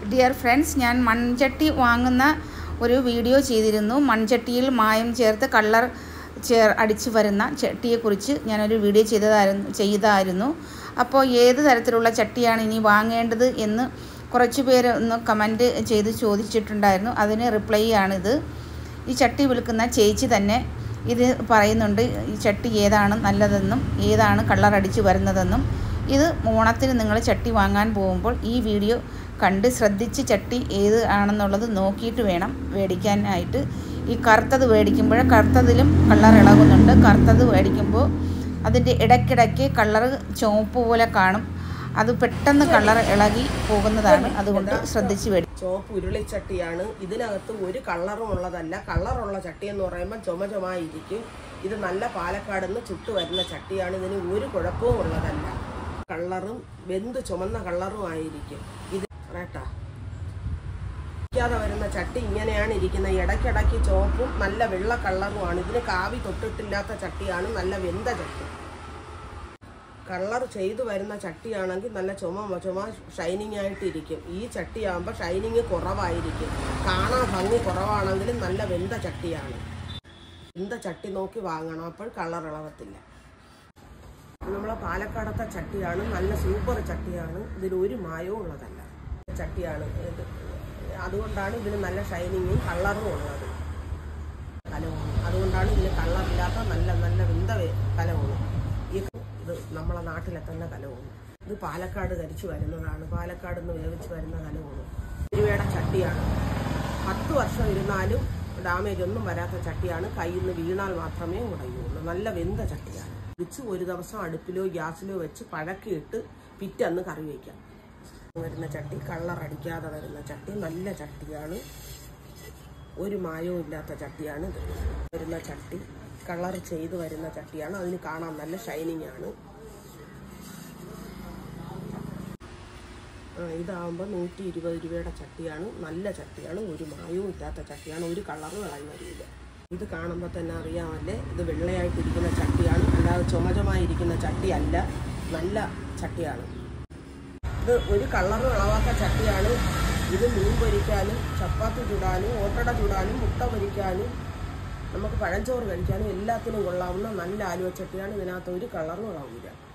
Dear friends, ഞാൻ മൺചട്ടി വാങ്ങുന്ന ഒരു വീഡിയോ ചെയ്തിരുന്നു. മൺചട്ടിയിൽ മായം ചേർത്ത് കളർ അടിച്ചു വരുന്ന ചട്ടിയെക്കുറിച്ച് ഞാനൊരു വീഡിയോ ചെയ്തായിരുന്നു. അപ്പോൾ ഏത് തരത്തിലുള്ള ചട്ടിയാണ് ഇനി വാങ്ങേണ്ടത് എന്ന് കുറച്ച് പേര് ഒന്ന് കമൻറ്റ് ചെയ്ത് ചോദിച്ചിട്ടുണ്ടായിരുന്നു. അതിന് റിപ്ലൈ ആണിത്. ഈ ചട്ടി വിൽക്കുന്ന ചേച്ചി തന്നെ ഇത് പറയുന്നുണ്ട്. ഈ ചട്ടി ഏതാണ് നല്ലതെന്നും ഏതാണ് കളർ അടിച്ച് വരുന്നതെന്നും. ഇത് ഓണത്തിന് നിങ്ങൾ ചട്ടി വാങ്ങാൻ പോകുമ്പോൾ ഈ വീഡിയോ കണ്ട് ശ്രദ്ധിച്ച് ചട്ടി ഏത് ആണെന്നുള്ളത് നോക്കിയിട്ട് വേണം മേടിക്കാനായിട്ട്. ഈ കറുത്തത് മേടിക്കുമ്പോൾ കറുത്തതിലും കളർ ഇളകുന്നുണ്ട്. കറുത്തത് മേടിക്കുമ്പോൾ അതിൻ്റെ ഇടയ്ക്കിടയ്ക്ക് കളർ ചുവപ്പ് പോലെ കാണും. അത് പെട്ടെന്ന് കളർ ഇളകി പോകുന്നതാണ്. അതുകൊണ്ട് ശ്രദ്ധിച്ച് മേടിക്കും. ചുവപ്പ് ഉരുളിച്ചട്ടിയാണ്. ഇതിനകത്ത് ഒരു കളറും ഉള്ളതല്ല. കളറുള്ള ചട്ടി എന്ന് പറയുമ്പോൾ ചുമചുമായിരിക്കും. ഇത് നല്ല പാലക്കാട് നിന്ന് ചുട്ടു വരുന്ന ചട്ടിയാണ്. ഇതിന് ഒരു കുഴപ്പവും ഉള്ളതല്ല. കളറും വെന്ത് ചുമന്ന കളറും ആയിരിക്കും. ഇത് കേട്ടാ വരുന്ന ചട്ടി ഇങ്ങനെയാണ് ഇരിക്കുന്നത്. ഇടയ്ക്കിടയ്ക്ക് ചുവപ്പും നല്ല വെള്ള കളറുമാണ്. ഇതിന് കാവി തൊട്ടിട്ടില്ലാത്ത ചട്ടിയാണ്. നല്ല വെന്ത ചട്ടി. കളർ ചെയ്തു വരുന്ന ചട്ടിയാണെങ്കിൽ നല്ല ചുമ ഷൈനിങ് ആയിട്ടിരിക്കും. ഈ ചട്ടിയാകുമ്പോൾ ഷൈനിങ് കുറവായിരിക്കും. കാണാൻ ഭംഗി കുറവാണെങ്കിലും നല്ല വെന്ത ചട്ടിയാണ്. വെന്ത ചട്ടി നോക്കി വാങ്ങണം, അപ്പോൾ കളർ ഇളകത്തില്ല. നമ്മളെ പാലക്കാടത്തെ ചട്ടിയാണ്. നല്ല സൂപ്പർ ചട്ടിയാണ്. ഇതിലൊരു മായവും ഉള്ളതല്ല ചട്ടിയാണ്. അതുകൊണ്ടാണ് ഇതിന് നല്ല ഷൈനിങ്ങും കളറും ഉള്ളത്. കലമാണ്. അതുകൊണ്ടാണ് ഇതിന് കളറില്ലാത്ത നല്ല വെന്ത കലമാണ്. ഇത് നമ്മളെ നാട്ടിലെ തന്നെ കലമാണ്. ഇത് പാലക്കാട് കരിച്ചു വരുന്നതാണ്. പാലക്കാട് നിന്ന് വേവിച്ച് വരുന്ന കലമാണ്. രൂപയുടെ ചട്ടിയാണ്. 10 വർഷം ഇരുന്നാലും ഡാമേജ് ഒന്നും വരാത്ത ചട്ടിയാണ്. കയ്യിൽ നിന്ന് വീണാൽ മാത്രമേ ഉടയുള്ളൂ. നല്ല വെന്ത ചട്ടിയാണ്. വെച്ച് ഒരു ദിവസം അടുപ്പിലോ ഗ്യാസിലോ വെച്ച് പഴക്കിയിട്ട് പിറ്റന്ന് കറി വയ്ക്കാം. വരുന്ന ചട്ടി കളർ അടിക്കാതെ വരുന്ന ചട്ടി നല്ല ചട്ടിയാണ്. ഒരു മായവും ഇല്ലാത്ത ചട്ടിയാണ് ഇത്. വരുന്ന ചട്ടി കളർ ചെയ്ത് വരുന്ന ചട്ടിയാണ്. അതിന് കാണാൻ നല്ല ഷൈനിങ് ആണ്. ഇതാകുമ്പോൾ 120 രൂപയുടെ ചട്ടിയാണ്. നല്ല ചട്ടിയാണ്. ഒരു മായവും ഇല്ലാത്ത ചട്ടിയാണ്. ഒരു കളറും ഇളകി വരില്ല. ഇത് കാണുമ്പോൾ തന്നെ അറിയാമല്ലേ, ഇത് വെള്ളയായിട്ടിരിക്കുന്ന ചട്ടിയാണ്. അല്ലാതെ ചുമചുമായിരിക്കുന്ന ചട്ടിയല്ല. നല്ല ചട്ടിയാണ്. ഇത് ഒരു കളറും ഇളവാത്ത ചട്ടിയാണ്. ഇത് മീൻ പൊരിക്കാനും ചപ്പാത്തി ചുടാനും ഓട്ടട ചുടാനും മുട്ട പൊരിക്കാനും നമുക്ക് പഴഞ്ചോറ് കഴിക്കാനും എല്ലാത്തിനും കൊള്ളാവുന്ന നല്ല ആലുവ ചട്ടിയാണ്. ഇതിനകത്ത് ഒരു കളറും ഇളവില്ല.